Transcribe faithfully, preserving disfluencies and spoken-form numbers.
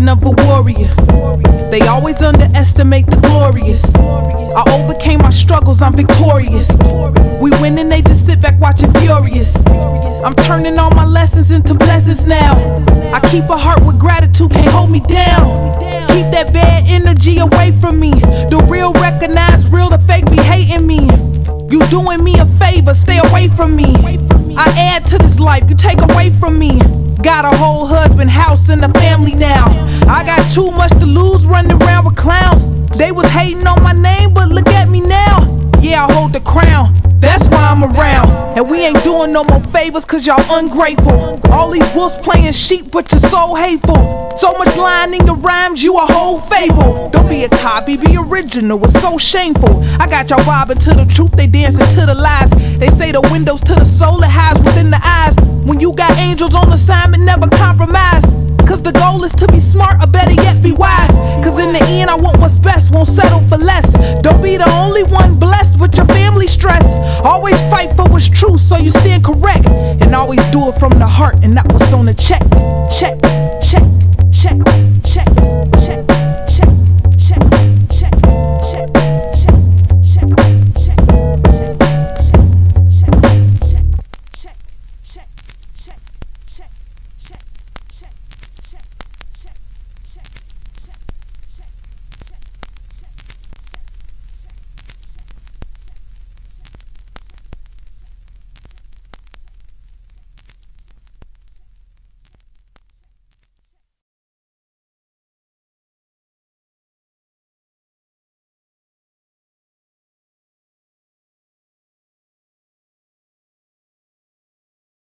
vision of a warrior. They always underestimate the glorious. I overcame my struggles, I'm victorious. We win and they just sit back watching furious. I'm turning all my lessons into blessings now. I keep a heart with gratitude, can't hold me down. Keep that bad energy away from me. The real recognize real, the fake be hating me. You doing me a favor, stay away from me. I add to this life, you take away from me. Got a whole husband, house, and a family now. I got too much to lose running around with clowns. They was hating on my name, but look at me now. Yeah, I hold the crown, that's why I'm around. And we ain't doing no more favors cause y'all ungrateful. All these wolves playing sheep but you're so hateful. So much lying in the rhymes, you a whole fable. Don't be a copy, be original, it's so shameful. I got y'all vibing to the truth, they dancing to the lies. They say the windows to the soul, it hides within the eyes. When you got angels on assignment, never compromise. Cause the goal is to be smart, or better yet be wise. Cause in the end I want what's best, won't settle for less. Don't be the only one blessed with your family stress. Always fight for what's true so you stand correct. And always do it from the heart and not what's on the check. Check.